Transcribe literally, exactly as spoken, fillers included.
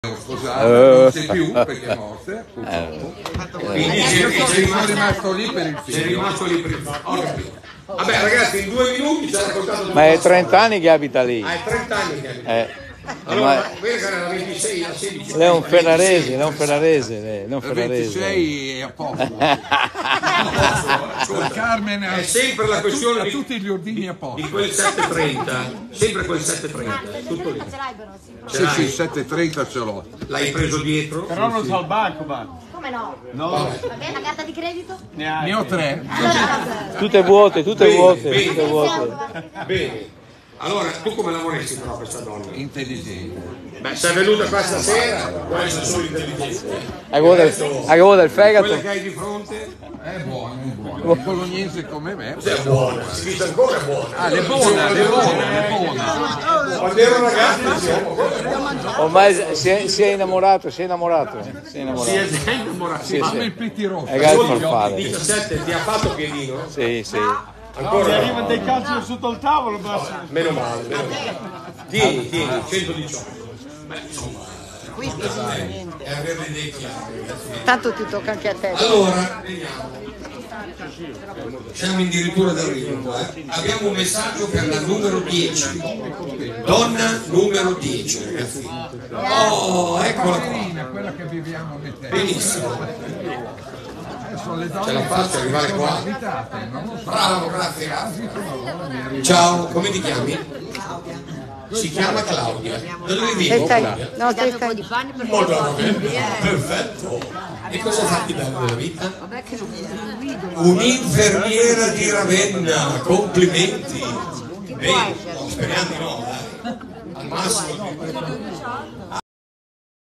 Sposata, non c'è più perché è morta, purtroppo. Quindi sono rimasto lì per il film. Sei rimasto lì per il film. Vabbè ragazzi, in due minuti ci ha raccontato. Ma è trenta anni che abita lì. Ah, è trenta anni che abita lì. Eh. Allora, vedi che era ventisei, a sedici. Lei è un ferrarese, lei è un ferrarese, lei, non ferrarese. ventisei è a posto. Carmen È sempre la questione a di, tutti gli ordini a posto. di quel sette e trenta, sempre quel sette e trenta, tutto lì. Sì, sì, sette e trenta ce l'ho. L'hai preso dietro? Però non so il banco, ma. Come no? No. Va bene, la carta di credito? Ne ho tre. Tutte vuote, tutte Bene, vuote, bene. tutte vuote. Bene. Allora, tu come la vorresti però questa donna? Intelligente. Beh, sei venuta qua stasera, questa sono intelligente. Hai avuto il, hai avuto il fegato? Quella che hai di fronte È buono, è buono. Un bolognese come me. è buona, si dice ancora buona. Ah, le buone, le buone, le buone. Quando ero ragazzo diciamo, Ormai si è, si è innamorato, si è innamorato. Si è innamorato. si è già innamorato. Sì, Fammi sì. il petti rosso. È gal farfale. diciassette ti ha fatto piedino? Sì, sì. Mi Ancora? arrivano dei calci sotto il tavolo, basta. Meno male, meno male. Tieni, tieni, centodiciotto. Qui niente. E avere le idee chiare. Tanto ti tocca anche a te. Allora, vediamo. Siamo addirittura d'arrivo qua. Eh. Abbiamo un messaggio per la numero dieci. Donna numero dieci, ragazzi. Oh, eccola qua. Quella che viviamo mettendo. Benissimo. Sono le donne Ce la faccio arrivare che sono qua? abitate, non lo so. Bravo, grazie, grazie. Ciao, come ti chiami? Si chiama Claudia. Da dove vieni? Claudia? No, stai un po' di pane per Madonna, perfetto. E cosa fatti bello nella vita? Un'infermiera di Ravenna, complimenti. Bene, speriamo di no, dai. Al massimo.